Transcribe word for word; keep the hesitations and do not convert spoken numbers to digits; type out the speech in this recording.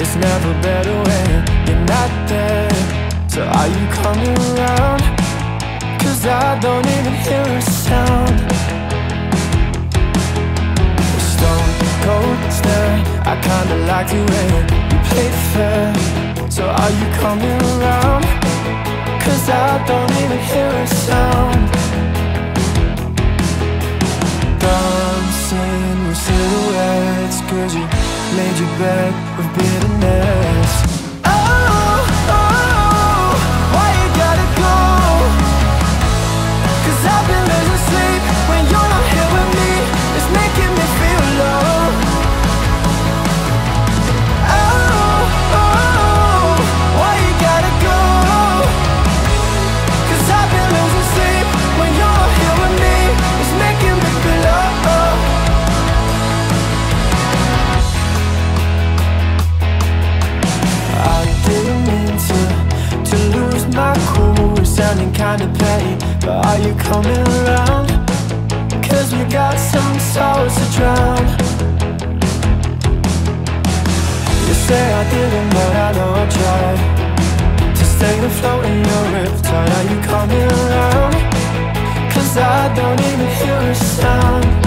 It's never better when you're not there. So are you coming around? Cause I don't even hear a sound. A stone cold stare, I kinda like the way you play fair. So are you coming around? Cause I don't even hear a sound. Dancing with silhouettes, cause you made your bed with bitterness. Oh, oh, why you gotta go? Cause I've been losing sleep when you're not here with me. It's making me feel low. Oh, oh, why you gotta go? Cause I've been losing sleep when you're not here with me. It's making me feel low. I didn't mean to, to lose my cool. It's sounding kinda petty, but are you coming around? Cause we got some sorrows to drown. You say I didn't, but I know I tried to stay afloat in your riptide. Are you coming around? Cause I don't even hear a sound.